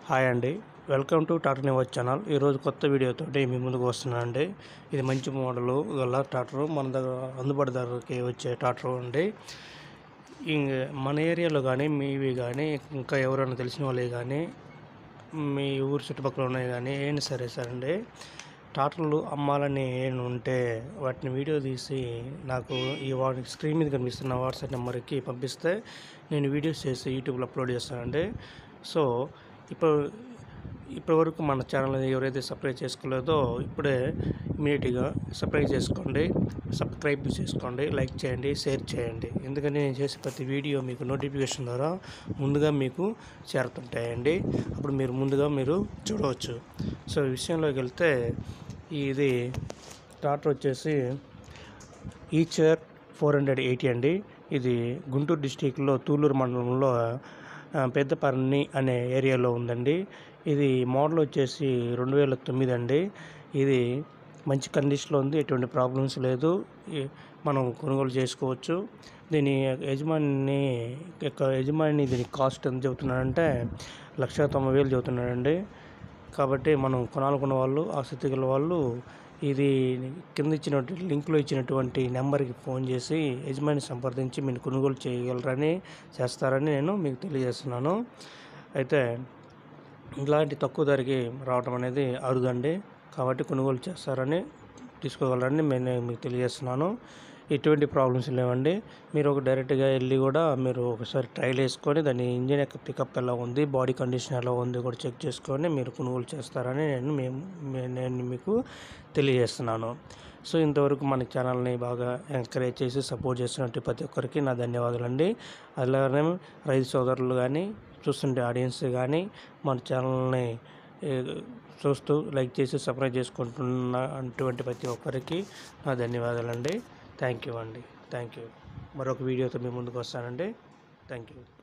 Hi అండి, welcome to Tata Nivas channel. ఈరోజు కొత్త వీడియోతో మీ ముందుకు వస్తున్నానండి. ఇది మంచి మోడలు గల ట్రాక్టర్, మన దగ్గర అందుబాటు ధరకి వచ్చే ట్రాక్టర్ అండి. మన ఏరియాలో కానీ మీవి కానీ ఇంకా ఎవరైనా తెలిసిన వాళ్ళవి కానీ మీ ఊరు చుట్టుపక్కల ఉన్నాయి కానీ ఏంటి సరే అండి, ట్రాక్టర్లు అమ్మాలని ఉంటే వాటిని వీడియో తీసి నాకు స్క్రీన్ మీద కనిపిస్తున్న వాట్సాప్ నెంబర్కి పంపిస్తే నేను వీడియోస్ చేసి యూట్యూబ్లో అప్లోడ్ చేస్తానండి. సో ఇప్పటివరకు మన ఛానల్ ఎవరైతే సబ్స్క్రైబ్ చేసుకోలేదో ఇప్పుడే ఇమీడియట్గా సబ్స్క్రైబ్ చేసుకోండి, లైక్ చేయండి, షేర్ చేయండి. ఎందుకంటే నేను చేసే ప్రతి వీడియో మీకు నోటిఫికేషన్ ద్వారా ముందుగా మీకు చేరుతుంటాయండి. అప్పుడు మీరు చూడవచ్చు. సో విషయంలోకి వెళ్తే ఇది ట్రాక్టర్ వచ్చేసి ఈచర్ 480 అండి. ఇది గుంటూరు డిస్టిక్లో తూలూరు మండలంలో పెద్దపర్ని అనే ఏరియాలో ఉందండి. ఇది మోడల్ వచ్చేసి 2009 అండి. ఇది మంచి కండిషన్లో ఉంది, ఎటువంటి ప్రాబ్లమ్స్ లేదు, మనం కొనుగోలు చేసుకోవచ్చు. దీని యజమాని దీని కాస్ట్ ఎంత చెబుతున్నాడంటే 1,90,000 చెబుతున్నాడండి. కాబట్టి మనం కొనాలనుకున్న వాళ్ళు, ఆసక్తి గల వాళ్ళు ఇది కింద ఇచ్చినటువంటి లింక్లో ఇచ్చినటువంటి నెంబర్కి ఫోన్ చేసి యజమాని సంప్రదించి మీరు కొనుగోలు చేస్తారని నేను మీకు తెలియజేస్తున్నాను. అయితే ఇలాంటి తక్కువ ధరకి రావడం అనేది అరుదండి. కాబట్టి కొనుగోలు తీసుకోగలరని నేను మీకు తెలియజేస్తున్నాను. ఎటువంటి ప్రాబ్లమ్స్ లేవండి. మీరు డైరెక్ట్గా వెళ్ళి కూడా మీరు ఒకసారి ట్రైల్ వేసుకొని దాని ఇంజిన్ యొక్క పికప్ ఎలా ఉంది, బాడీ కండిషన్ ఎలా ఉంది కూడా చెక్ చేసుకొని మీరు కొనుగోలు చేస్తారని నేను మీకు తెలియజేస్తున్నాను. సో ఇంతవరకు మన ఛానల్ని బాగా ఎంకరేజ్ చేసి సపోర్ట్ చేస్తున్నట్టు ప్రతి ఒక్కరికి నా ధన్యవాదాలండి. అలానే రైతు సోదరులు కానీ, చూస్తుంటే ఆడియన్స్ కానీ మన ఛానల్ని చూస్తూ లైక్ చేసి సబ్స్క్రైబ్ చేసుకుంటున్న అటువంటి ప్రతి ఒక్కరికి నా ధన్యవాదాలండి. థ్యాంక్ యూ అండి. Thank you. మరొక వీడియోతో మీ ముందుకు వస్తానండి. Thank you.